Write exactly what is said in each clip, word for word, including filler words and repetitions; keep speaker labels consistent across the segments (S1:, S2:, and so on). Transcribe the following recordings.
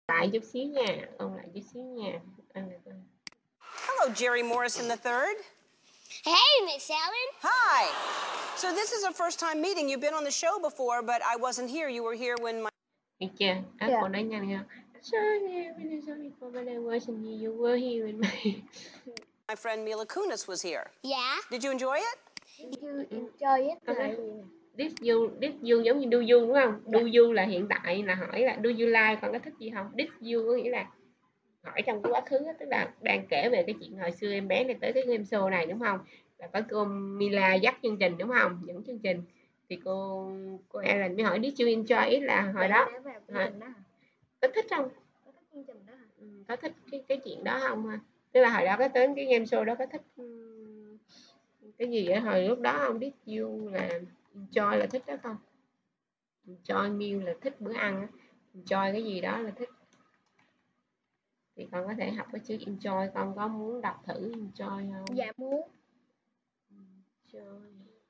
S1: lại chút xíu nha, ôn lại chút xíu nha.
S2: Hello, Jerry Morrison the third.
S3: Hey, Miss Allen.
S2: Hi. So this is our first time meeting. You've been on the show before, but I wasn't here. You were here when my...
S1: Được chưa? Á,
S3: Yeah.
S1: cô nói nhanh nha. Sorry, I'm sorry for when I wasn't here. You were here with me.
S2: My friend Mila Kunis was here.
S3: Yeah.
S2: Did you enjoy it?
S3: Did you enjoy it?
S1: Có
S3: Là
S1: nói,
S3: gì nè?
S1: This you, this you giống như do you đúng không? Do you là hiện tại, là hỏi là do you like, còn có thích gì không? This you có nghĩa là hỏi trong cái quá khứ đó, tức là đang kể về cái chuyện hồi xưa em bé này tới cái game show này đúng không? Là có cô Mila dắt chương trình đúng không? Dẫn chương trình thì cô cô Ellen mới hỏi did you enjoy it là hồi đó hỏi, có thích không?
S3: Có thích chương trình đó hả?
S1: Ừ, có thích cái cái chuyện đó không ha? Tức là hồi đó có tới cái game show đó có thích um, cái gì ở hồi lúc đó không? Did you là enjoy là thích đó không? Enjoy meal là thích bữa ăn á. Enjoy cái gì đó là thích. Thì con có thể học cái chữ enjoy, con có muốn đọc thử enjoy không?
S3: Dạ muốn.
S1: Enjoy.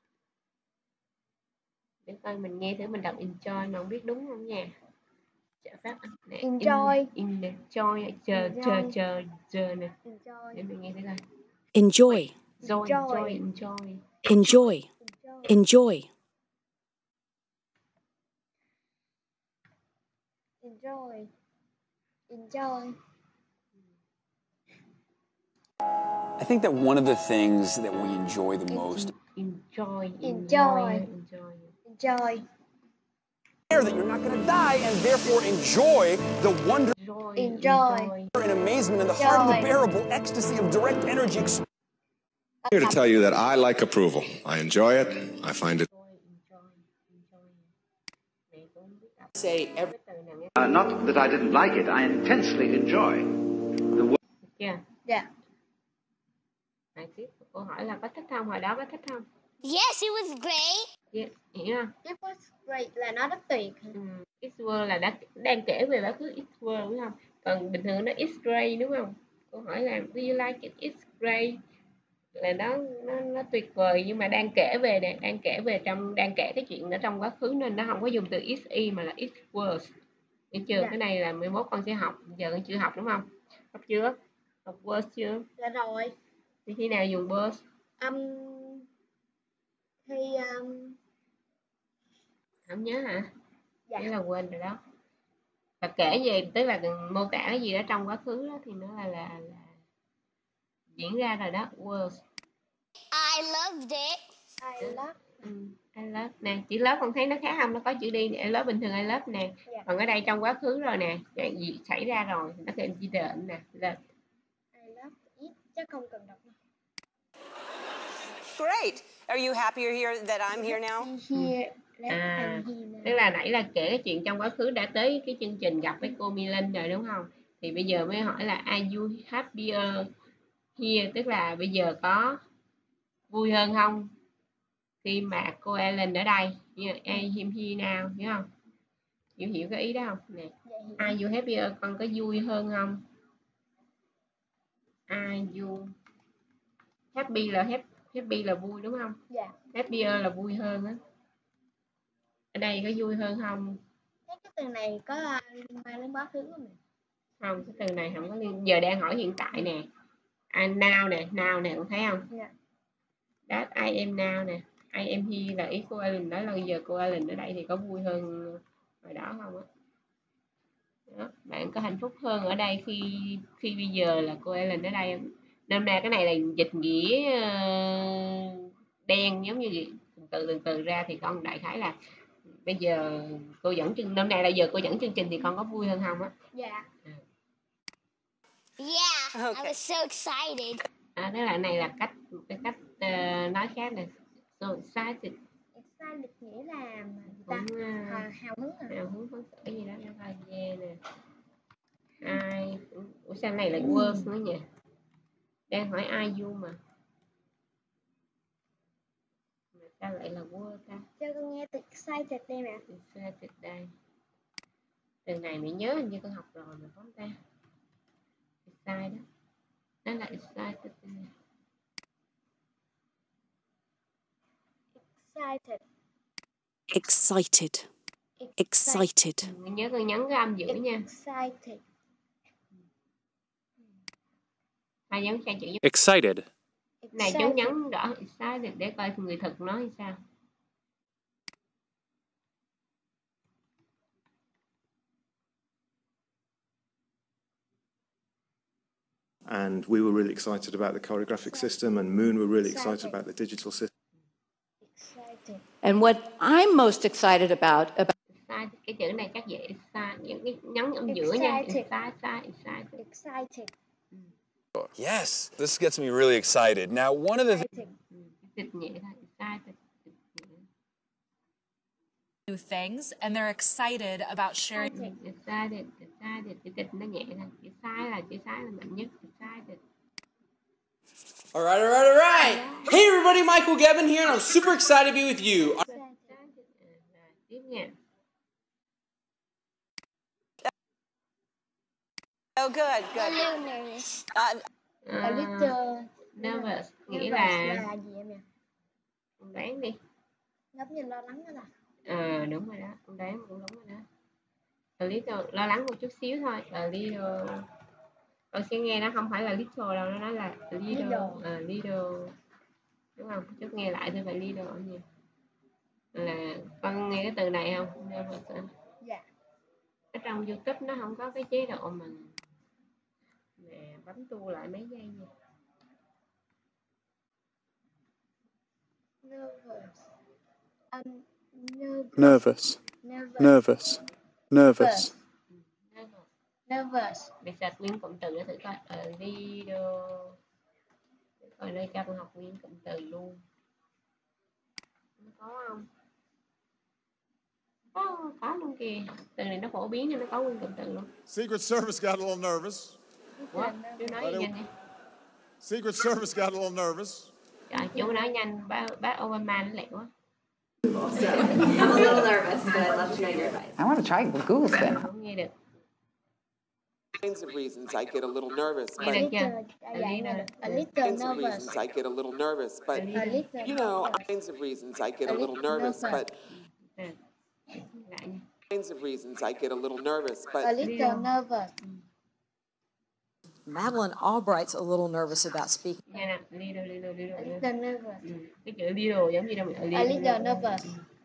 S1: Để coi mình nghe thử mình đọc enjoy mà không biết đúng không nha. Trợ pháp nè.
S3: Enjoy.
S1: In, in enjoy chờ chờ chờ chờ nè.
S3: Enjoy.
S1: Để mình nghe thử coi.
S4: Enjoy.
S1: Enjoy, enjoy, enjoy.
S4: Enjoy. Enjoy.
S3: Enjoy. Enjoy.
S5: I think that one of the things that we enjoy the most
S1: Enjoy,
S3: Enjoy.
S1: enjoy.
S3: Enjoy.
S5: that you're not going to die and therefore enjoy the wonder
S1: Enjoy,
S3: Enjoy.
S5: and amazement and the hard unbearable ecstasy of direct energy experience.
S6: I'm here to tell you that I like approval. I enjoy it. I find it.
S5: Say every
S7: Uh, not that I didn't like it, I intensely enjoy the work.
S1: Yeah.
S3: Dạ.
S1: Lại tiếp câu hỏi là có thích không? Hồi đó có thích không?
S3: Yes, it was great.
S1: Yeah. Hiểu không?
S3: It was great là nó rất tuyệt.
S1: Ừ. It's world là đã, đang kể về quá khứ it's world đúng không? Còn bình thường nó it's great đúng không? Câu hỏi là do you like it? It's great là nó nó nó tuyệt vời, nhưng mà đang kể về nè, đang kể về trong đang kể cái chuyện ở trong quá khứ nên nó không có dùng từ it's e mà là it's worse. Hiểu chưa?
S3: Dạ.
S1: Cái này là mai mốt con sẽ học, giờ con chưa học đúng không? Học chưa? Học worse chưa?
S3: Dạ rồi.
S1: Thì khi nào dùng worse?
S3: Um, thì um,
S1: Không nhớ hả?
S3: dạ.
S1: Thế là quên rồi đó. Và kể về tức là mô tả cái gì đó trong quá khứ đó thì nó là là, là diễn ra rồi đó. Worse.
S3: I loved it. I love.
S1: Ừ, I love nè, chữ love con thấy nó khác không? Nó có chữ đi nè, I love bình thường I love nè.
S3: Dạ.
S1: Còn ở đây trong quá khứ rồi nè, chuyện gì xảy ra rồi nó kèm chữ đệm nè. Love.
S3: I love it. Chắc không cần đọc.
S2: Great. Are you happier here that I'm here now?
S3: Here.
S1: À, tức là nãy là kể cái chuyện trong quá khứ đã tới cái chương trình gặp với cô Milan rồi đúng không? Thì bây giờ mới hỏi là are you happier here, tức là bây giờ có vui hơn không khi mà cô Ellen ở đây? I him here now, hiểu không? Hiểu hiểu cái ý đó không? Nè. Are you happier, con có vui hơn không? Are you happy là happy, happy là vui đúng không?
S3: Dạ.
S1: Happier là vui hơn á. Ở đây có vui hơn không?
S3: Thế cái từ này có liên quan đến quá khứ không ạ?
S1: Không, cái từ này không có liên, giờ đang hỏi hiện tại nè. And now nè, now nè, con thấy không?
S3: Dạ.
S1: That I am now nè. I am here là ý cô Ellen nói là bây giờ cô Ellen ở đây thì có vui hơn hồi đó không á? Đó, bạn có hạnh phúc hơn ở đây khi khi bây giờ là cô Ellen ở đây không? Năm nay cái này là dịch nghĩa uh, đen giống như vậy. Từ từ từ từ ra thì con đại khái là bây giờ cô dẫn chương năm nay là giờ cô dẫn chương trình thì con có vui hơn không á?
S3: Dạ.
S1: À.
S3: Yeah,
S2: Okay.
S3: I was so excited.
S1: À, thế là này là cách cái cách uh, nói khác này. So excited.
S3: Excited nghĩa là người ta
S1: Cũng uh,
S3: hào, hào hứng à.
S1: hào hứng phấn khởi gì đó, nó là yeah nè. Ai ủa sao này là words nữa nhỉ? Đang hỏi ai you mà. Mà sao lại là word ta?
S3: Cho con nghe từ excited đây nè.
S1: Excited đây. Từ này mày nhớ hình như con học rồi mà có không ta? Excited đó. Nó là excited nè.
S3: Excited.
S4: Excited. excited,
S1: Mình nhớ cần nhấn cái âm giữa nha.
S3: Excited.
S1: Hai nhấn sang chữ
S8: Excited.
S1: này chú nhấn đỏ excited để coi người thực nói như sao.
S9: And we were really excited about the choreographic system, and Moon were really excited about the digital system.
S3: Excited.
S10: And what I'm most excited about about
S1: Excited, cái chữ này chắc dễ excited, những cái nhấn âm giữa nha.
S3: Excited.
S1: Excited, excited.
S3: Excited.
S5: Yes, this gets me really excited. Now, one of the
S3: Excited.
S1: Excited nhẹ thôi, excited.
S11: new things and they're excited about sharing.
S1: Excited, excited, chữ kịch nó nhẹ thôi. Chữ sai là chữ sai là mạnh nhất. Excited.
S12: All right, all right, all right. Hey, everybody, Michael Gavin here, and I'm super excited to be with you.
S1: Tiếp nha.
S2: Oh, good,
S3: A
S2: good.
S3: little nervous.
S2: Uh,
S3: A little
S1: Nervous nghĩa
S3: nervous
S1: là
S3: là gì em nhỉ?
S1: con đoán đi.
S3: Giống như lo lắng đó là.
S1: Ờ đúng rồi đó, con đoán cũng đúng rồi đó. A little, lo lắng một chút xíu thôi. A little. Con sẽ nghe nó không phải là little đâu, nó nói là a little,
S3: Little.
S1: a little. Đúng không? Chút nghe lại thôi phải little nha. Là con nghe cái từ này không? Nervous hả?
S3: Dạ.
S1: Ở trong YouTube nó không có cái chế độ mà nè, bấm tua lại mấy giây nha.
S3: Nervous. Um, nervous.
S8: Nervous.
S3: Nervous.
S8: Nervous. Nervous.
S1: Nervous.
S3: Nervous.
S1: Bây giờ nguyên cụm từ để thử coi. A little. Để coi đây cho con học nguyên cụm từ luôn. Nó có không? Có, có luôn kìa. Từ này nó phổ biến nên nó có nguyên cụm từ luôn.
S13: Secret Service got a little nervous.
S1: Ủa, chú nói gì nhanh đi.
S13: Secret Service got a little nervous.
S1: Trời, chú nói nhanh, bác, bác Obama nó lẹ quá.
S10: I'm a little nervous, but I'd love to know your advice.
S14: I want to try Google spin.
S1: Không nghe được.
S12: kinds of reasons I get a little nervous,
S1: Nghe
S12: but
S1: được chưa?
S3: A
S1: A little.
S3: little
S12: kinds of
S3: nervous.
S12: reasons I get a little nervous, but
S3: A little
S12: you know,
S3: nervous.
S12: kinds of reasons I get a
S3: A
S12: little
S3: little
S12: nervous,
S3: nervous.
S12: but
S1: Ừ. Lại nha.
S12: kinds of reasons I get a little nervous,
S3: A
S12: but
S3: little nervous.
S14: Madeline Albright's a little nervous about speaking.
S1: Nghe nè, little, little, little,
S3: A
S1: little.
S3: little nervous.
S1: Ừ. Cái chữ little giống như đâu
S3: A little nervous.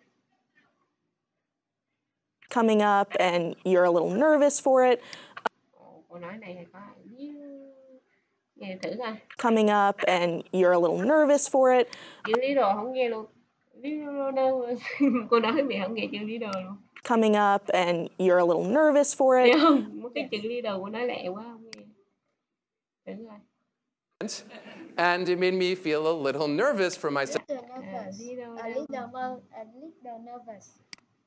S15: Coming up and you're a little nervous for it.
S1: Ồ, cô nói này thì có little. Nghe thử coi.
S15: Coming up and you're a little nervous for it.
S1: Chữ little không nghe luôn. Little nervous. Cô nói mẹ không nghe chữ little luôn.
S15: Coming up and you're a little nervous for it.
S1: Nghe không? Một cái chữ little cô nói lẹ quá không nghe. Thử coi.
S16: And it made me feel a little nervous for myself.
S3: A little nervous. A little mer- a little nervous.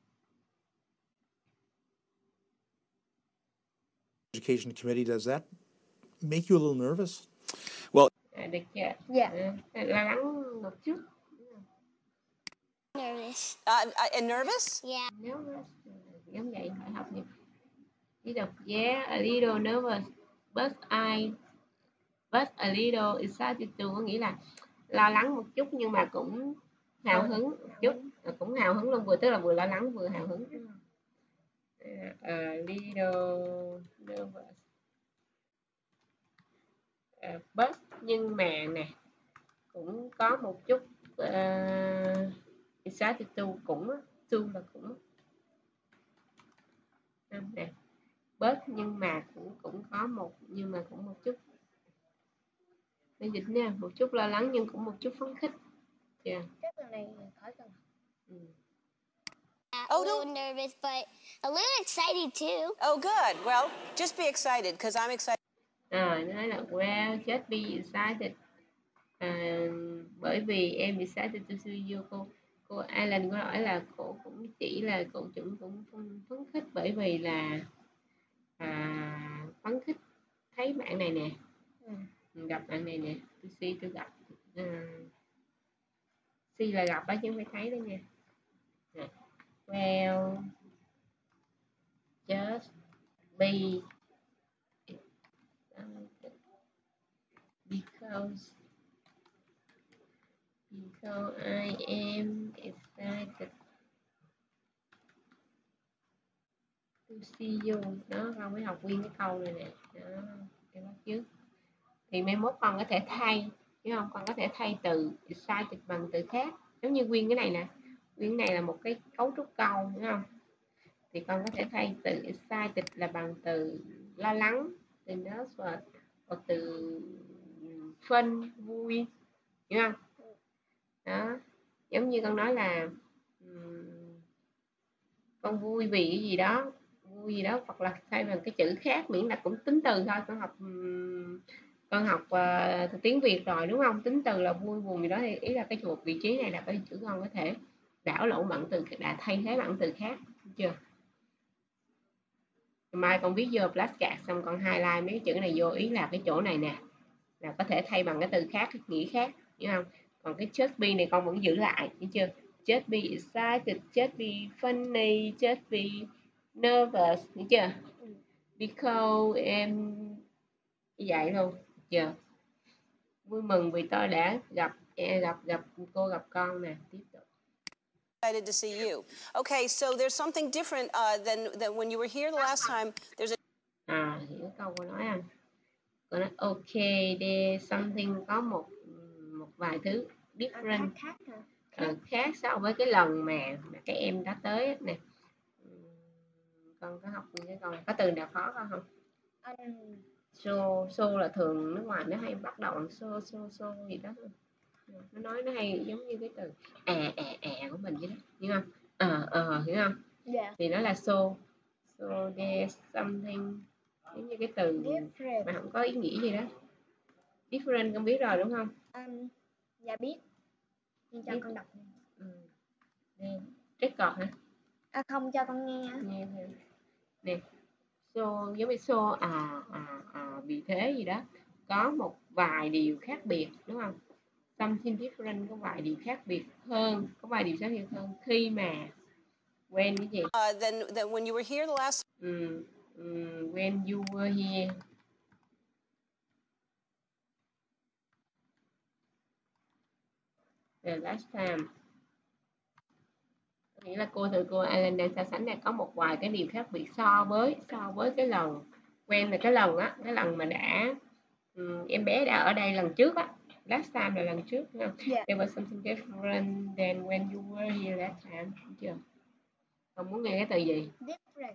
S17: Education committee, does that make you a little nervous?
S5: Well,
S1: À, được chưa?
S3: Dạ.
S1: Ừ. Lo lắng một chút.
S3: Nervous.
S2: uh, uh, nervous?
S3: Yeah.
S1: Nervous. Giống vậy phải học nhiều. Đi đọc yeah, a little nervous, but I, but a little excited too, có nghĩa là lo lắng một chút nhưng mà cũng hào hứng một chút, cũng hào hứng luôn, vừa tức là vừa lo lắng vừa hào hứng. A little nervous. Uh, but nhưng mà nè cũng có một chút uh, excited too, cũng too là cũng nè, bớt nhưng mà cũng cũng có một nhưng mà cũng một chút, để dịch nha, một chút lo lắng nhưng cũng một chút phấn khích. Yeah.
S3: Chắc lần này khỏi cần.
S1: Ừ.
S3: A little nervous, but a little excited too.
S2: Oh, good. Well, just be excited because I'm excited.
S1: À, nói là well, just be excited. À, bởi vì em excited to see you. Cô cô Alan có nói là cô cũng chỉ là cô cũng cũng phấn phấn khích bởi vì là à, phấn khích thấy bạn này nè,
S3: Ừ.
S1: gặp bạn này nè, to see tôi gặp, uh, see là gặp đó chứ không phải thấy đó nha. Nè. Well, just be because because I am excited see you. Đó, con mới học nguyên cái câu này nè. Đó, em bắt trước. Thì mai mốt con có thể thay, hiểu không? Con có thể thay từ excited bằng từ khác. Giống như nguyên cái này nè. Nguyên cái này là một cái cấu trúc câu, hiểu không? Thì con có thể thay từ excited là bằng từ lo lắng, từ nervous, hoặc từ fun, vui, hiểu không? Đó, giống như con nói là um, con vui vì cái gì đó, vui gì đó, hoặc là thay bằng cái chữ khác, miễn là cũng tính từ thôi. Con học um, con học uh, tiếng Việt rồi đúng không? Tính từ là vui buồn gì đó, thì ý là cái chuột vị trí này là cái chữ con có thể đảo lộn bằng từ, đã thay thế bằng từ khác, được chưa? Mai con viết vô flashcard xong con highlight mấy cái chữ này vô, ý là cái chỗ này nè là có thể thay bằng cái từ khác, cái nghĩa khác, hiểu không? Còn cái just be này con vẫn giữ lại, hiểu chưa? Just be excited, just be funny, just be nervous, hiểu chưa? Because em như vậy luôn, được chưa? Vui mừng vì tôi đã gặp gặp gặp cô, gặp con nè. Tiếp tục.
S2: Excited to see you. Okay, so there's something different uh, than than when you were here the last time. There's a
S1: À, hiểu câu cô nói không? Cô nói okay, there's something, có một một vài thứ different,
S3: khác khác
S1: ờ, khác so với cái lần mà, mà các em đã tới nè. Con có học cái câu có từ nào khó không?
S3: Um,
S1: So, so là thường nước ngoài nó hay bắt đầu bằng so, so, so gì đó. Nó nói nó hay giống như cái từ à à à của mình vậy đó, hiểu không? Ờ ờ hiểu không?
S3: yeah.
S1: Thì nó là so. So there's something, giống như cái từ
S3: Different.
S1: mà không có ý nghĩa gì đó. Different con biết rồi đúng không?
S3: Um, dạ biết. Nhưng cho
S1: Biết.
S3: con đọc.
S1: Ừ. Record hả?
S3: À, không, cho con nghe.
S1: Nghe thôi. Nè. So giống như so à à à vì thế gì đó. Có một vài điều khác biệt đúng không? Something different, có vài điều khác biệt hơn, có vài điều khác biệt hơn khi mà when cái gì?
S2: uh, than than when you were here the last.
S1: Mm, mm, when you were here. The last time. Nghĩa là cô từ cô Alan đang so sánh này, có một vài cái điều khác biệt so với so với cái lần when là cái lần á, cái lần mà đã um, em bé đã ở đây lần trước á. Last time là lần trước đúng không?
S3: Yeah.
S1: There was something different than when you were here last time, đúng chưa? Con muốn nghe cái từ gì?
S3: Different.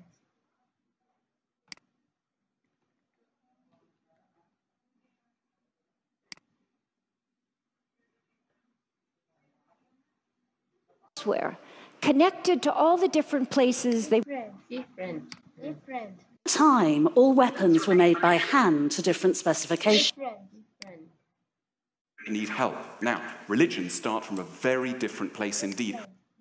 S18: Elsewhere, connected to all the different places they
S3: Different.
S1: Different.
S3: Different.
S4: Time, all weapons were made by hand to different specifications.
S3: Different.
S1: Different.
S19: Need help. Now, religions start from a very different place indeed.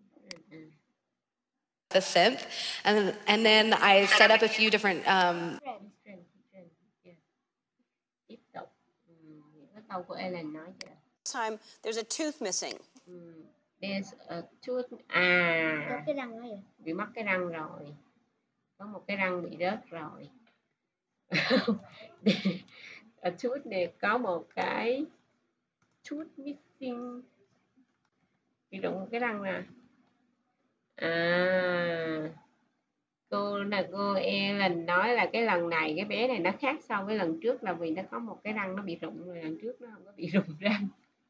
S10: The synth, and then, and then I set up a few different. Um,
S1: Different. Different. Yeah. Tiếp tục. Um, cái câu của Ellen nói chưa?
S2: Time there's a tooth missing.
S1: Um, there's a tooth.
S3: Có
S1: À.
S3: cái răng đó vậy?
S1: Bị mất cái răng rồi. Có một cái răng bị rớt rồi. A tooth này có một cái tooth missing, bị đụng một cái răng nè. À, cô là cô Ellen nói là cái lần này cái bé này nó khác so với lần trước là vì nó có một cái răng nó bị rụng rồi, lần trước nó không có bị rụng răng.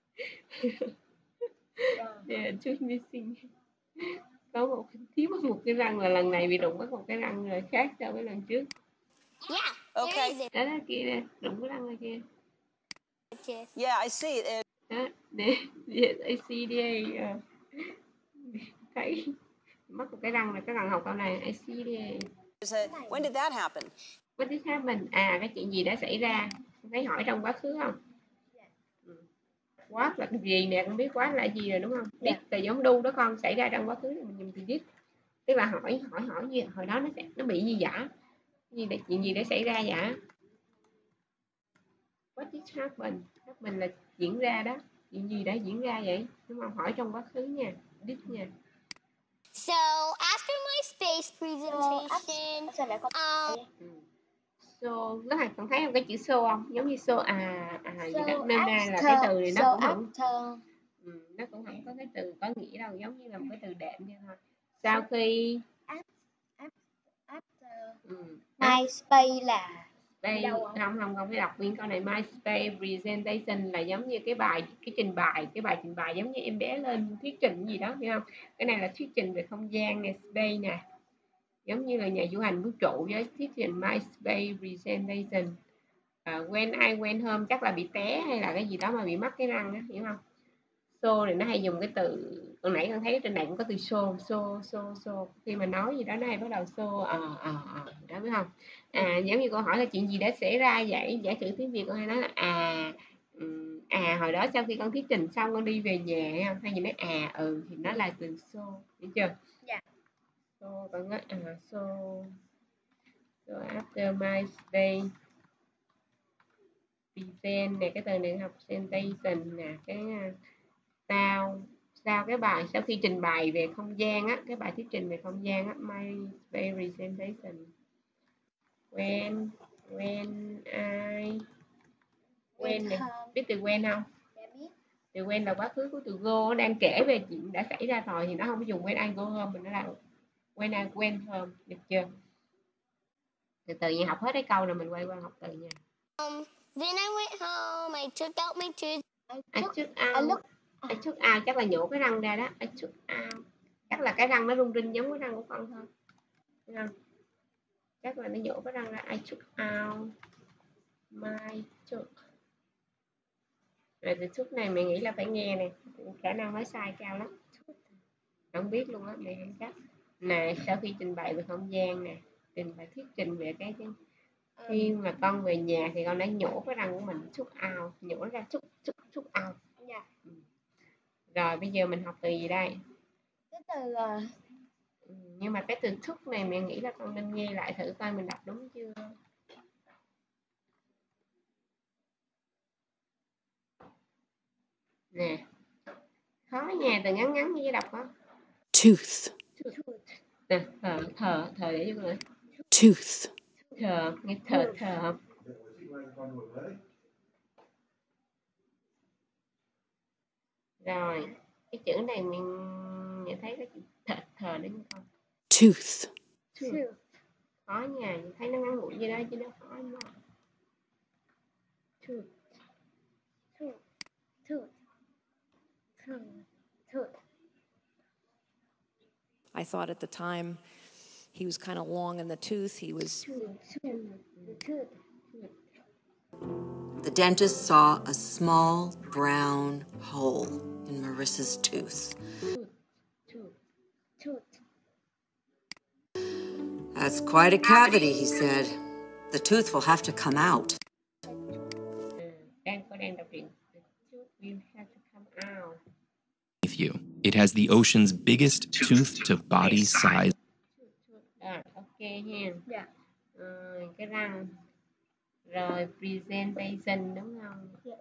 S1: Yeah, tooth missing. Có một thiếu mất một cái răng, là lần này bị đụng mất một cái răng rồi, khác so với lần trước.
S3: Yeah.
S2: Okay.
S1: Đó đó kia nè, đụng cái răng rồi kia.
S2: Yeah, I see it.
S1: Đó, nè, yes, I see there. Uh, thấy mất một cái răng là cái răng học câu này. I see there.
S2: A, when did that happen?
S1: What did happen? À, cái chuyện gì đã xảy ra? Thấy hỏi trong quá khứ không? What là cái gì nè, con biết what là gì rồi đúng không? Biết từ giống do đó con, xảy ra trong quá khứ mình dùng từ did. Tức là hỏi hỏi hỏi gì hồi đó nó sẽ nó bị gì vậy? Gì để chuyện gì đã xảy ra vậy? What did happen? Happen là diễn ra đó. Chuyện gì đã diễn ra vậy? Đúng không? Hỏi trong quá khứ nha. Did nha.
S3: So after my space presentation, um,
S1: So nó hay còn thấy không cái chữ so không? Giống như so à à vậy
S3: so
S1: đó. Nên ra là
S3: after,
S1: cái từ này nó
S3: so
S1: cũng không
S3: after,
S1: ừ, nó cũng không có cái từ có nghĩa đâu, giống như là một cái từ đệm vậy thôi. Sau khi
S3: after,
S1: Ừ.
S20: My space là
S1: Đây,
S20: đâu ạ?
S1: không không không phải đọc nguyên câu này. My space presentation là giống như cái bài cái trình bày cái bài trình bày giống như em bé lên thuyết trình gì đó, hiểu không? Cái này là thuyết trình về không gian nè, space nè, giống như là nhà du hành vũ trụ với thuyết trình My space presentation. Uh, when I went home chắc là bị té hay là cái gì đó mà bị mất cái răng đó, hiểu không? So thì nó hay dùng cái từ, hồi nãy con thấy trên này cũng có từ so so so so, khi mà nói gì đó nó hay bắt đầu so ờ ờ ờ đó, biết không? À, giống như câu hỏi là chuyện gì đã xảy ra vậy, giả sử tiếng Việt con hay nói là à um, à hồi đó sau khi con thuyết trình xong con đi về nhà, hay không? Hay gì nói à ừ thì nó là từ so, hiểu chưa?
S20: Dạ.
S1: So con nói à so so after my stay present nè, cái từ này học presentation nè, cái sau sau cái bài sau khi trình bày về không gian á, cái bài thuyết trình về không gian á, my presentation. When when I when này, biết từ when không?
S20: Dạ biết.
S1: Từ when là quá khứ của từ go, nó đang kể về chuyện đã xảy ra rồi thì nó không có dùng when I go home, mình nó là when I went home, được chưa? Từ từ như học hết cái câu rồi mình quay qua học từ nha.
S3: Um, when I went home, I took out my tooth.
S1: I took out. I took out chắc là nhổ cái răng ra đó. I took out chắc là cái răng nó rung rinh giống cái răng của con thôi, thấy không? Chắc là nó nhổ cái răng ra. I took out my tooth. Rồi từ tooth này mẹ nghĩ là phải nghe nè, khả năng nói sai cao lắm, không biết luôn á, mẹ không chắc. Nè, sau khi trình bày về không gian nè, trình bày thuyết trình về cái, cái khi mà con về nhà thì con đã nhổ cái răng của mình, took out, nhổ ra, took took took out.
S20: Dạ.
S1: Ừ. Rồi bây giờ mình học từ gì đây?
S20: Cái từ uh...
S1: ừ, nhưng mà cái từ took này mẹ nghĩ là con nên nghe lại thử coi mình đọc đúng chưa. Nè, khó nha, từ ngắn ngắn như đọc có
S4: Tooth.
S1: Nè, thờ thờ thờ để cho con.
S4: Tooth.
S1: Thờ, nghe thờ thờ. Rồi, cái chữ này mình nhận thấy cái chữ thờ thờ đấy không con?
S4: Tooth.
S1: Tooth. Khó nha, mình thấy nó ngắn ngủi như đó chứ nó khó lắm. Tooth.
S20: Tooth. Tooth. Tooth. Tooth.
S21: I thought at the time he was kind of long in the tooth. He was.
S22: The dentist saw a small brown hole in Marissa's tooth. That's quite a cavity, he said. The tooth will have to come out.
S23: You. It has the ocean's biggest tooth-to-body size.
S1: À, ok ha. Dạ. Rồi, cái răng. Rồi, presentation đúng không? Dạ.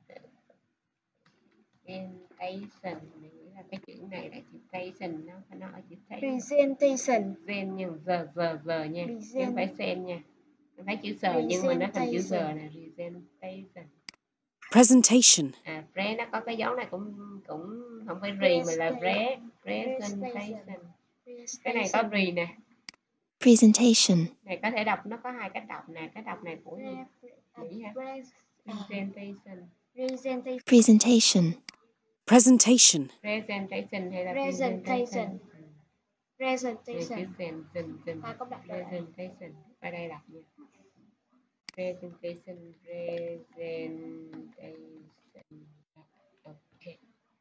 S1: Presentation, mình nghĩ là cái chữ này là chữ station, nó phải nói ở chữ station.
S20: Presentation.
S1: Sen nhưng giờ giờ giờ nha, chứ không phải sen nha. Mình thấy chữ sờ nhưng mà nó thành chữ giờ nè, presentation.
S4: Presentation.
S1: À, pre nó có cái dấu này cũng cũng không phải rì mà là pre, presentation. Cái này có rì nè.
S24: Presentation.
S1: Này có thể đọc, nó có hai cách đọc nè, cái đọc này của gì? Mỹ hả? Presentation.
S24: Presentation.
S4: Presentation.
S1: Presentation hay là
S20: presentation.
S1: Presentation.
S20: Presentation. Ta có đọc
S1: Presentation. Ở đây đọc nha. Presentation. Presentation. Okay.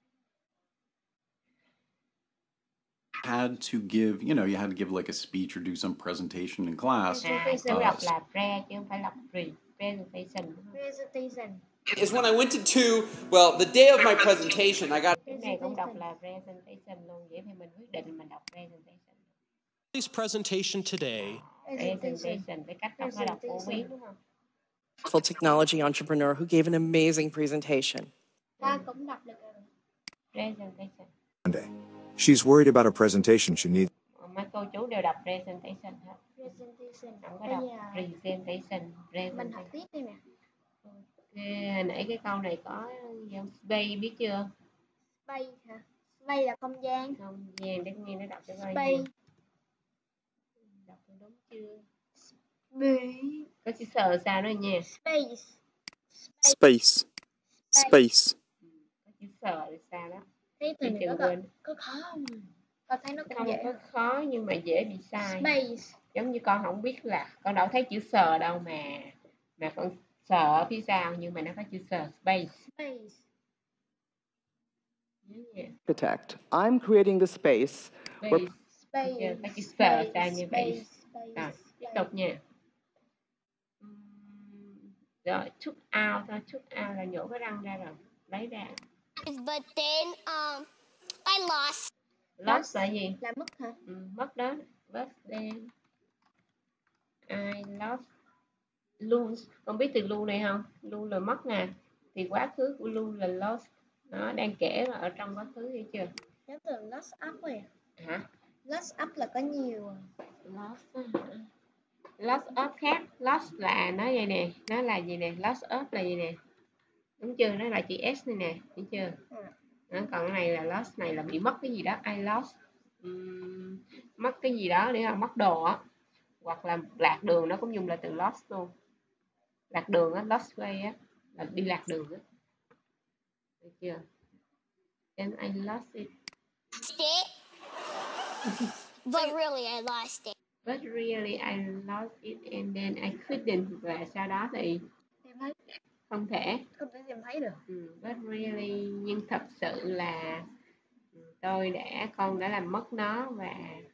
S25: Had to give, you know, you had to give like a speech or do some presentation in class.
S1: À,
S25: uh,
S1: đọc là pre chứ không phải đọc pre. Presentation.
S20: Presentation.
S12: Is when I went to two, well, the day of my presentation, I got.
S1: Cái này cũng đọc là presentation luôn, vậy thì mình quyết định mình đọc presentation.
S26: This presentation today.
S1: Presentation, cái cách đọc nó đọc phổ biến đúng không?
S27: Full technology entrepreneur who gave an amazing presentation.
S20: Ta cũng đọc được
S1: Presentation.
S28: Monday. She's worried about a presentation she needs.
S1: Mấy cô chú đều đọc presentation hết.
S20: Presentation.
S1: Không có đọc presentation.
S20: Mình học tiếp đi nè.
S1: Okay. Nãy cái câu này có dòng space biết chưa?
S20: Space hả? Space là không gian.
S1: Không gian, để nghe nó đọc cho coi.
S20: Space.
S1: Đọc đúng chưa? Có chữ sờ sao đó nha.
S20: Space.
S6: Space. Space.
S1: Có chữ sờ là sao đó.
S20: Thấy từ này có,
S1: Đừng
S20: có,
S1: quên.
S20: có khó không? Con thấy nó cũng
S1: Không
S20: dễ.
S1: có khó nhưng mà dễ bị sai.
S20: Space.
S1: Giống như con không biết là con đâu thấy chữ sờ đâu mà mà con sờ ở phía sau nhưng mà nó có chữ sờ. Space.
S20: Space.
S1: Yeah.
S7: Architect. I'm creating the space.
S1: Space.
S20: Space.
S1: Chưa, có chữ sờ sao như vậy. Rồi, tiếp tục nha. Rồi, took out thôi, took out là nhổ cái răng ra rồi, lấy ra.
S3: But then um, I lost.
S1: Lost là gì?
S20: Là mất hả?
S1: Ừ, mất đó. Lost then. I lost. Lose. Con biết từ lose này không? Lose là mất nè. Thì quá khứ của lose là lost. Nó đang kể mà ở trong quá khứ hiểu chưa?
S20: Nhớ từ lost up rồi.
S1: Hả?
S20: Lost up là có nhiều.
S1: Lost hả? Lost up khác. Lost là nó vậy nè. Nó là gì nè? Lost up là gì nè? Đúng chưa? Nó là chữ S này nè. Hiểu chưa?
S20: Ừ.
S1: Đó, còn cái này là lost này là bị mất cái gì đó. I lost. Uhm, mất cái gì đó để là mất đồ á. Hoặc là lạc đường nó cũng dùng là từ lost luôn. Lạc đường á, lost way á, là đi lạc đường á. Được chưa? Then I lost it.
S3: it. But really I lost it.
S1: But really I lost it and then I couldn't. Và sau đó thì
S20: Tìm thấy.
S1: Không thể.
S20: Không thể tìm thấy được.
S1: Ừ, but really, nhưng thật sự là tôi đã con đã làm mất nó và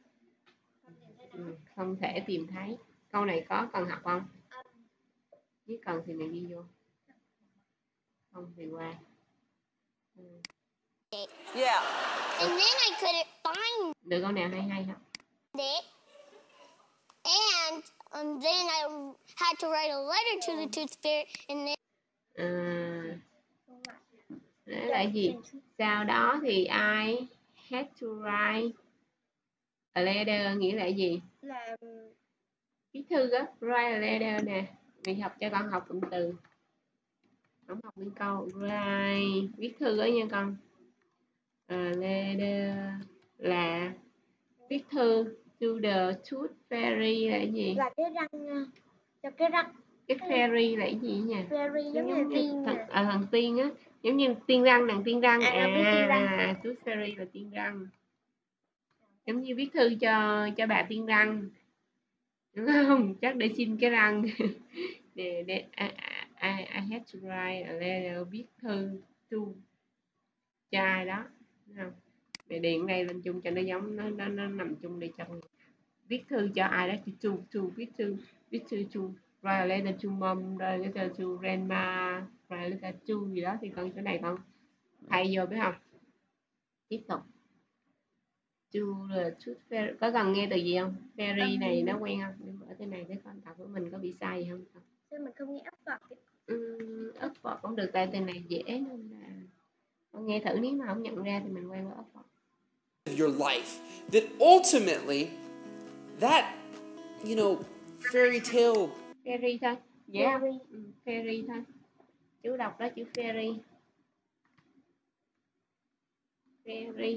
S1: ừ, không thể tìm thấy. Câu này có cần học không? Nếu cần thì mình ghi vô. Không thì qua. Ừ.
S2: Yeah.
S3: And then I couldn't find
S1: Được câu nào hay hay không?
S3: it. And um, then I had to write a letter to the tooth fairy and then
S1: À, đó là gì? Sau đó thì I had to write a letter nghĩa là gì?
S20: Là
S1: Viết thư á, write a letter nè. Mình học cho con học cụm từ. Không học nguyên câu. Write, viết thư đó nha con. A letter là viết thư to the tooth fairy là cái gì?
S20: Là cái răng cho cái răng.
S1: Cái fairy là cái gì nhỉ?
S20: Fairy giống như tiên
S1: thần,
S20: nè.
S1: à, thần tiên á, giống như tiên răng, nàng tiên răng.
S20: À,
S1: À,
S20: biết tiên răng.
S1: à tooth fairy là tiên răng. Giống như viết thư cho cho bà tiên răng. Đúng không? Chắc để xin cái răng. để, để, I, I, I had to write a letter, viết thư to cho ai đó. Đúng không? Để điền đây lên chung cho nó giống, nó, nó, nó nằm chung đi cho viết thư cho ai đó, to, to, viết thư, viết thư to, write a letter to mom, write a letter to grandma, write a letter to gì đó thì con chỗ này con thay vô biết không? Tiếp tục. To the tooth fairy. Có cần nghe từ gì không? Fairy này nó quen không? Để mở cái này để con đọc của mình có bị sai gì không?
S20: Chứ mình không nghe ấp vật.
S1: Ừ, ấp vật cũng được, tại từ này dễ nên là con nghe thử, nếu mà không nhận ra thì mình quen với ấp vật.
S12: Your life, that ultimately that, you know, fairy tale.
S1: Fairy thôi, dễ không? Ừ, fairy thôi. Chú đọc đó chữ fairy. Fairy.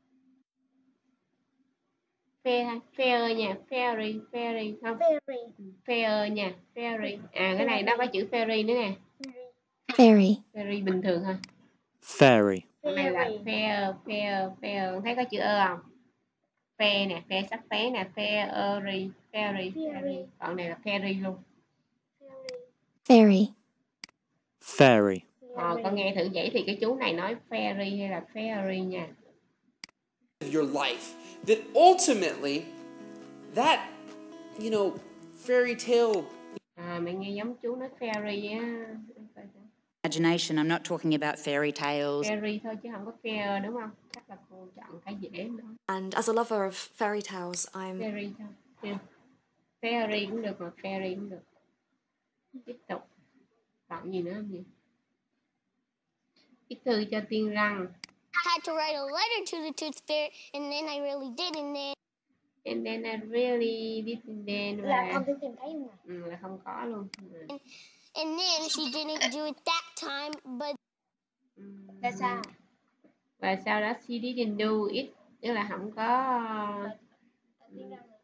S1: Fair thôi, fair nha, fairy, fairy không?
S20: Fairy.
S1: Fair nha, fairy. À cái này nó có chữ fairy nữa nè.
S24: Fairy.
S1: Fairy bình thường thôi.
S6: Fairy.
S1: Cái này là fair, fair, fair. Thấy có chữ ơ không? Fair nè, fair sắc phé nè, fairy, fairy, fairy. Còn này là fairy luôn.
S24: Fairy.
S6: Fairy.
S1: Ờ, con nghe thử vậy thì cái chú này nói fairy hay là fairy nha.
S12: Your life, that ultimately that, you know, fairy tale.
S1: À, mẹ nghe giống chú nói fairy á.
S8: Imagination, I'm not talking about fairy tales.
S1: Fairy thôi chứ không có fair đúng không? Chắc là cô chọn cái dễ nữa.
S9: And as a lover of fairy tales, I'm...
S1: Fairy thôi. Yeah. Fairy cũng được mà fairy cũng được. Tiếp tục. Còn gì nữa không vậy? Viết thư cho tiên răng.
S3: I had to write a letter to the tooth fairy and then I really did and then
S1: And then I really did and then
S20: là không thể tìm thấy không ạ?
S1: Ừ, là không có luôn. Ừ.
S3: And, and then she didn't do it that time, but
S20: là sao?
S1: Và sau đó she didn't do it, tức là không có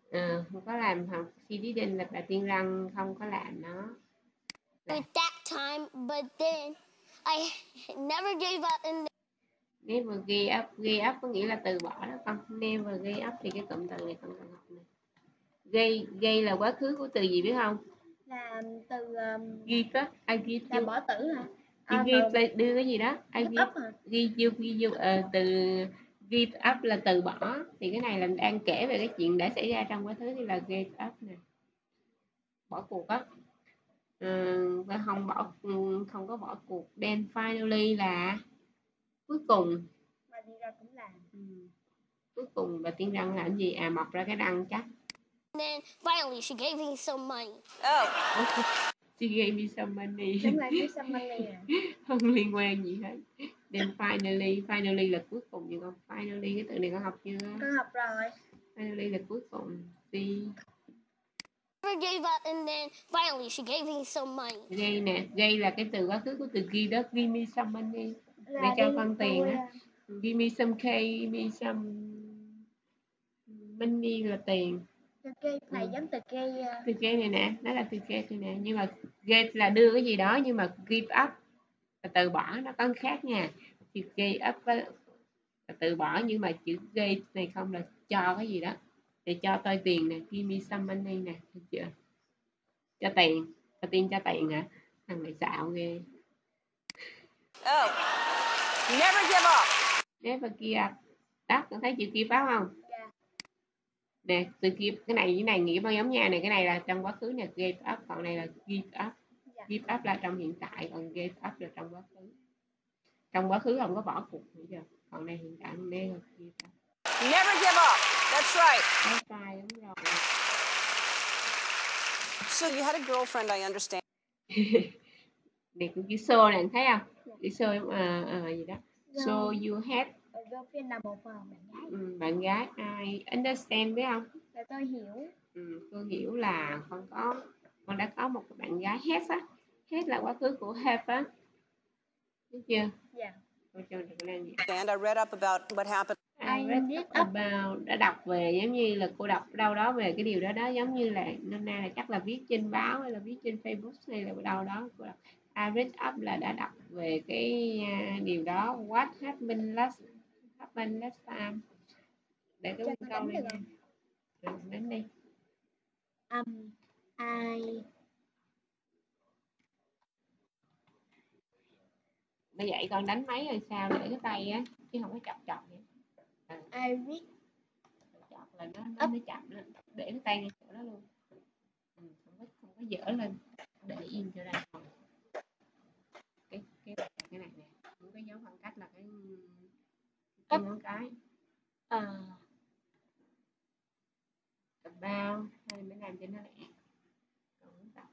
S1: Ờ, không có làm học. She didn't là bà Tiên Răng không có làm nó.
S3: At that time, but then I never gave up and
S1: Never give up. Give up có nghĩa là từ bỏ đó con. Never give up thì cái cụm từ này con cần học nè. Gây, gây là quá khứ của từ gì biết không?
S20: Là từ um,
S1: Give á, I give
S20: là
S1: you.
S20: bỏ tử hả?
S1: Thì
S20: À,
S1: give
S20: từ
S1: là đưa cái gì đó. I
S20: give
S1: give,
S20: up hả?
S1: give you, give you. Ờ, từ give up là từ bỏ. Thì cái này là đang kể về cái chuyện đã xảy ra trong quá khứ thì là give up nè. Bỏ cuộc á. Ừ, và không bỏ không có bỏ cuộc. Then finally là cuối cùng.
S20: Bà đi ra cũng làm.
S1: Ừ. Cuối cùng bà Tiên Răng làm gì? À, mọc ra cái răng chắc.
S3: then finally she gave me some money.
S2: Oh.
S1: She gave me some money.
S20: Đúng là give some money à.
S1: Không liên quan gì hết. Then finally, finally là cuối cùng gì không? Finally cái từ này con học chưa?
S20: Con học rồi.
S1: Finally là cuối cùng. She
S3: Never gave up and then finally she gave me some money.
S1: gây nè, gây là cái từ quá khứ của từ give đó. Give me some money.
S20: Là
S1: Để cho
S20: đi
S1: con tiền
S20: tôi,
S1: á. Give me some cake, give me some money là tiền.
S20: từ cây này
S1: Ừ.
S20: giống từ cây uh,
S1: Từ cái này nè, nó là từ cái này nè, nhưng mà get là đưa cái gì đó, nhưng mà give up là từ bỏ, nó có khác nha. Thì give up là từ bỏ, nhưng mà chữ give này không là cho cái gì đó. Để cho tôi tiền nè, give me some money nè, được chưa? Cho tiền, cho tiền cho tiền hả? Thằng này xạo ghê.
S2: Oh. Never give up.
S1: Never give up. Đó, con thấy chữ give up không?
S20: yeah.
S1: Nè, từ give, cái này cái này nghĩa bao giống nha này, cái này là trong quá khứ nè, give up, còn này là give up.
S20: Yeah.
S1: Give up là trong hiện tại, còn give up là trong quá khứ. Trong quá khứ không có bỏ cuộc, hiểu chưa? Còn này hiện tại never give up.
S2: Never give up. That's right.
S1: Nói sai đúng rồi.
S2: So you had a girlfriend, I understand.
S1: Này cũng chữ so này, thấy không? Chữ so giống ờ ờ gì đó. So you had
S20: Ở girlfriend là một uh, bạn gái.
S1: ừ, bạn gái. I understand biết không?
S20: Là tôi hiểu.
S1: Ừ, tôi hiểu là con có con đã có một bạn gái hết á. Hết là quá khứ của have á. Biết chưa?
S20: Dạ.
S1: Cô cho được làm gì?
S2: And I read up about what happened.
S1: I read up about, đã đọc về giống như là cô đọc đâu đó về cái điều đó đó, giống như là năm nay là chắc là viết trên báo hay là viết trên Facebook hay là đâu đó cô đọc. I read up là đã đọc về cái uh, điều đó. What happened last happened last time. Để cái câu này nha. Rồi, đến đi.
S20: Um, I
S1: Bởi vậy con đánh máy rồi sao, để cái tay á chứ không có chọc chọc vậy. À,
S20: I read
S1: chọc là nó nó, nó chậm lên, để cái tay ngay chỗ đó luôn. Ừ, không có không có dở lên, để im cho đây. Cái cái cái này nè, những cái dấu khoảng cách là cái cái ngón cái. À, about hay mới làm cho nó lẹ. Còn tập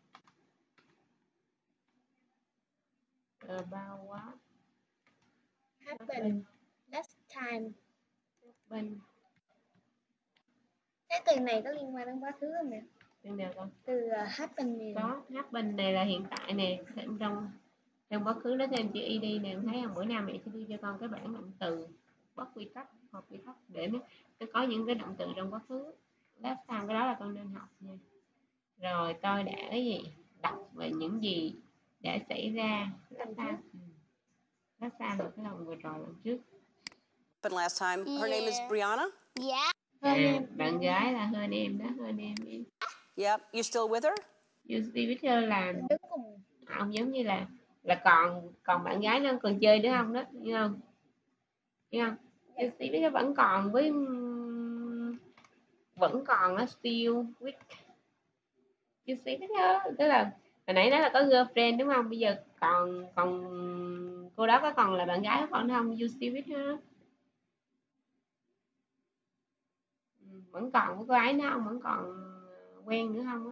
S1: about what
S20: happened last time.
S1: bên
S20: Cái từ này có liên quan đến quá khứ không mẹ?
S1: từ nào con?
S20: Từ uh, happen này.
S1: Có, happen này là hiện tại nè, trong trong quá khứ nó thêm chữ ed nè, em thấy không? Mỗi năm mẹ sẽ đưa cho con cái bảng động từ bất quy tắc hoặc quy tắc để nó, nó có những cái động từ trong quá khứ. Last time cái đó là con nên học nha. Rồi tôi đã cái gì đọc về những gì đã xảy ra last time. Ừ. Last time là cái lần vừa rồi lần trước.
S2: But last time, her name is Brianna.
S3: Yeah.
S1: À, bạn gái là her name đó, her name is.
S2: Yep. You still with her?
S1: You still with her là ông giống như là là còn còn bạn gái nó còn chơi nữa không đó, hiểu không? Hiểu không? You still with her vẫn còn với vẫn còn á, still with you still with her, tức là hồi nãy đó là có girlfriend đúng không? Bây giờ còn còn cô đó có còn là bạn gái của con không? You still with her. Vẫn còn với cô ấy nữa không? Vẫn còn quen nữa không á?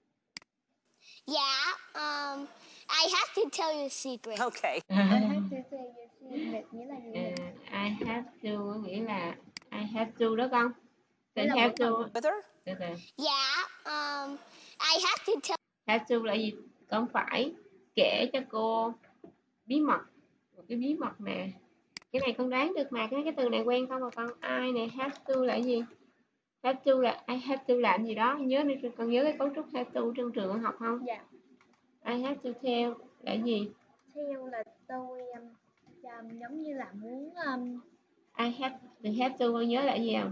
S3: Yeah, um, I have to tell you a secret.
S2: Okay.
S20: I have to tell you a secret nghĩa là gì?
S1: Uh, I have to nghĩa là I have to đó con. Thì
S20: là
S1: have to.
S2: With her?
S1: Từ từ.
S3: Yeah, um, I have to tell.
S1: Have to là gì? Con phải kể cho cô bí mật. Một cái bí mật nè. Cái này con đoán được mà, cái cái từ này quen không mà con? I này have to là gì? Have to là I have to làm gì đó, nhớ đi, con nhớ cái cấu trúc have to trong trường con học không?
S20: Dạ.
S1: I have to tell là gì?
S20: Theo là tôi um, um, giống như là muốn um,
S1: I have to have to con nhớ là gì không?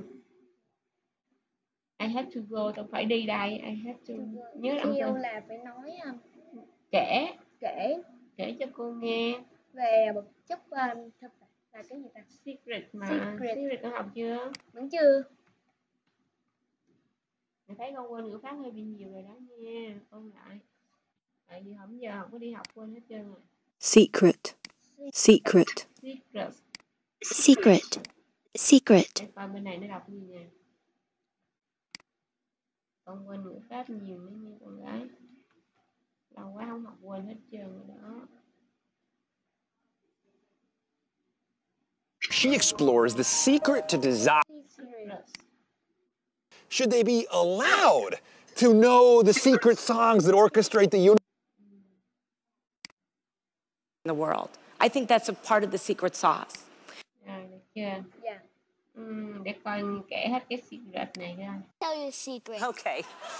S1: I have to go, tôi phải đi đây. I have to nhớ là
S20: theo
S1: không?
S20: là phải nói um,
S1: Kể
S20: kể
S1: kể cho cô nghe
S20: về một chút um, thực là cái gì ta?
S1: secret mà
S20: Secret.
S1: secret con học chưa?
S20: Vẫn chưa.
S1: Mày thấy con quên ngữ pháp hơi bị nhiều rồi đó nha, ôn lại. Tại vì không giờ không có đi học quên hết trơn rồi.
S5: Secret. Secret.
S1: Secret.
S24: Secret. Secret.
S1: Để coi bên này nó đọc gì nè. Con quên ngữ pháp nhiều nữa nha con gái. Lâu quá không học quên hết trơn rồi đó.
S11: She explores the secret to desire. Should they be allowed to know the secret songs that orchestrate the universe?
S13: In the world. I think that's a part of the secret sauce.
S1: Rồi, được chưa?
S20: Dạ.
S1: Uhm, để coi kể hết cái secret này ra.
S3: Tell you a secret.
S2: Okay.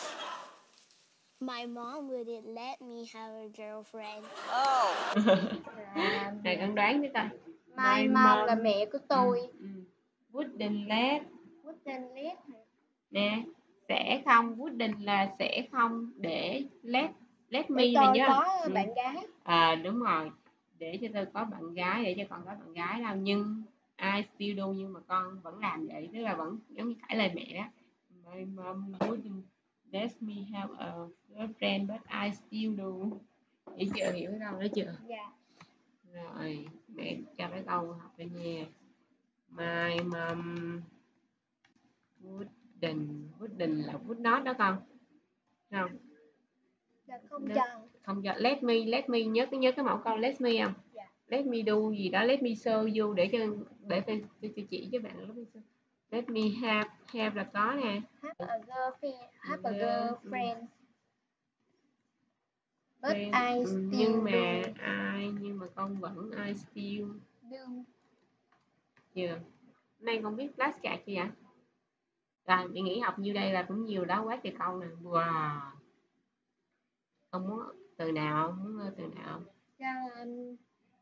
S3: My mom wouldn't let me have a girlfriend.
S2: Oh.
S1: Này con đoán đi coi.
S20: My mom là mẹ của tôi.
S1: Ừ, ừ. Wouldn't let.
S20: Wouldn't let hả?
S1: Nè, sẽ không. Wouldn't là sẽ không để let let me
S20: để
S1: là
S20: tôi
S1: nhớ.
S20: có
S1: Ừ.
S20: bạn gái.
S1: À đúng rồi. Để cho tôi có bạn gái, để cho con có bạn gái đâu, nhưng I still do, nhưng mà con vẫn làm vậy, tức là vẫn giống như cãi lời mẹ đó. My mom wouldn't let me have a girlfriend but I still do. Hiểu chưa? Hiểu cái câu đó chưa?
S20: Dạ.
S1: Rồi, mẹ cho cái câu học đây nha. My mom wouldn't, wouldn't là would not đó con. Không?
S20: Dạ không
S1: Nó-
S20: cho.
S1: Không cho let me, let me nhớ cái nhớ cái mẫu câu let me không?
S20: Dạ.
S1: Let me do gì đó, let me show you, để cho để tôi tôi, tôi chỉ cho bạn. Let me, show. Let me have, have là có nè.
S20: Have a girlfriend. Have a
S1: Girl,
S20: girlfriend. But
S1: Friend,
S20: I
S1: ừ,
S20: still
S1: nhưng mà
S20: do.
S1: I nhưng mà con vẫn I still
S20: do.
S1: chưa. Nay con biết flashcard chưa vậy? Rồi mình nghĩ học nhiêu đây là cũng nhiều đó, quá trời câu nè. Wow. Ông muốn từ nào không? Muốn từ nào không?
S20: Dạ, um,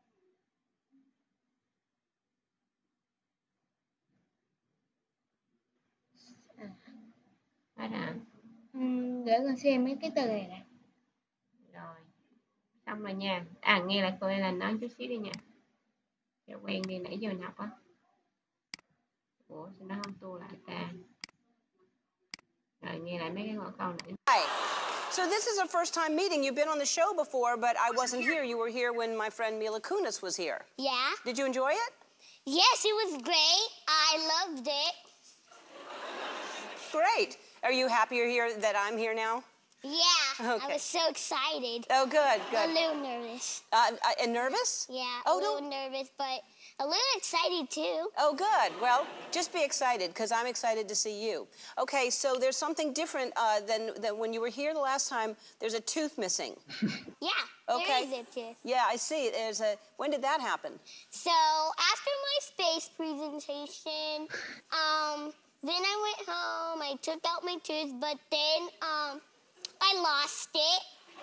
S20: à,
S1: Hết à?
S20: um, để con xem mấy cái từ này nè.
S1: Rồi. Xong rồi nha. À nghe lại cô là nói chút xíu đi nha. Cho quen đi, nãy giờ mình học á. Ủa sao nó không tua lại ta? Rồi nghe lại mấy cái câu nãy.
S2: Hi. So this is a first time meeting. You've been on the show before, but I wasn't here. You were here when my friend Mila Kunis was here.
S3: Yeah.
S2: Did you enjoy it?
S3: Yes, it was great. I loved it.
S2: Great. Are you happier here that I'm here now?
S3: Yeah.
S2: Okay.
S3: I was so excited.
S2: Oh, good,
S3: A
S2: good.
S3: little nervous.
S2: Uh, uh, and nervous?
S3: Yeah,
S2: Oh,
S3: a little
S2: don't-
S3: nervous, but a little excited too.
S2: Oh, good. Well, just be excited, because I'm excited to see you. Okay, so there's something different uh, than, than when you were here the last time. There's a tooth missing.
S3: Yeah,
S2: Okay.
S3: there is a tooth.
S2: Yeah, I see. There's a. When did that happen?
S3: So after my space presentation, um, then I went home. I took out my tooth, but then um, I lost it.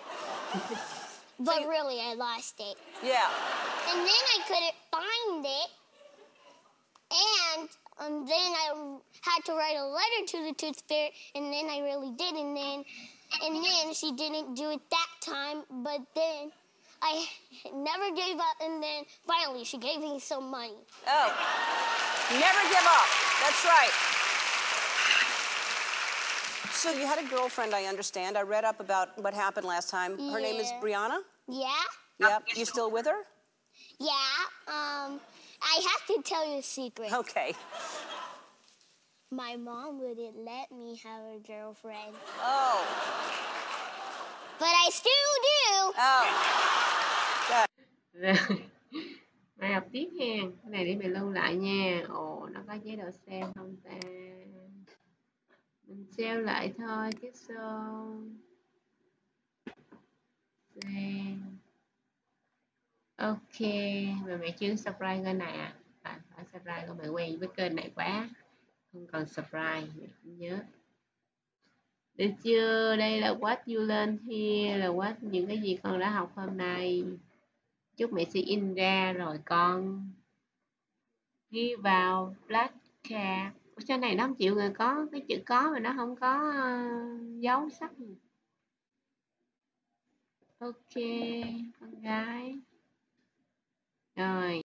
S3: But really, I lost it.
S2: Yeah.
S3: And then I couldn't find it. And um, then I had to write a letter to the tooth fairy, and then I really did. And then, and then she didn't do it that time. But then I never gave up. And then finally, she gave me some money.
S2: Oh. Never give up. That's right. So you had a girlfriend, I understand. I read up about what happened last time. Her name is
S3: Yeah.
S2: Brianna?
S3: Yeah.
S2: Yep. You still with her?
S3: Yeah. Um, I have to tell you a secret.
S2: Okay.
S3: My mom wouldn't let me have a girlfriend.
S2: Oh.
S3: But I still do.
S2: Oh.
S1: Rồi. Mày học tiếp hen. Cái này để mày lưu lại nha. Ồ, nó có chế độ sale không ta? Mình sale lại thôi chứ sao. Sale. Ok. Mà mày chưa subscribe kênh này à? À phải subscribe, còn mày quen với kênh này quá. Không cần surprise, nhớ. Được chưa? Đây là what you learn here, là what những cái gì con đã học hôm nay. Chúc mẹ sẽ in ra rồi con ghi vào black cat. Ủa, này nó không chịu rồi, có cái chữ có mà nó không có uh, dấu sắc. Ok, con gái. Rồi.